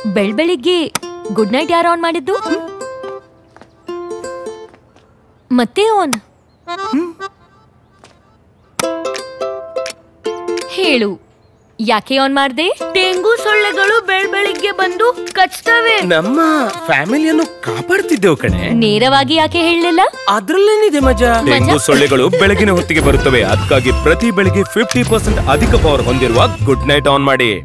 ಬೆಳಿಗ್ಗೆ good night ಯಾರು on ಮಾಡಿದ್ದು? ಮತ್ತೆ ಆನ್ ಹೇಳು, ಯಾಕೆ ಆನ್ ಮಾಡ್ದೆ? ಡೆಂಗು ಸೊಳ್ಳೆಗಳು ಬೆಳಿಗ್ಗೆ ಬಂದು ಕಚ್ತವೆ. ನಮ್ಮ ಫ್ಯಾಮಿಲಿಯನ್ನು ಕಾಪಾಡ್ತಿದ್ದೆವು ಕಣೆ. ನೇರವಾಗಿ ಯಾಕೆ ಹೇಳಲಿಲ್ಲ? ಅದ್ರಲ್ಲೇನಿದೆ ಮಜಾ? ಡೆಂಗು ಸೊಳ್ಳೆಗಳು ಬೆಳಗಿನ ಹೊತ್ತಿಗೆ ಬರುತ್ತವೆ, ಅದಕ್ಕಾಗಿ ಪ್ರತಿ ಬೆಳಿಗ್ಗೆ 50% ಅಧಿಕ ಪವರ್ ಹೊಂದಿರುವ ಗುಡ್ ನೈಟ್ ಆನ್ ಮಾಡಿ.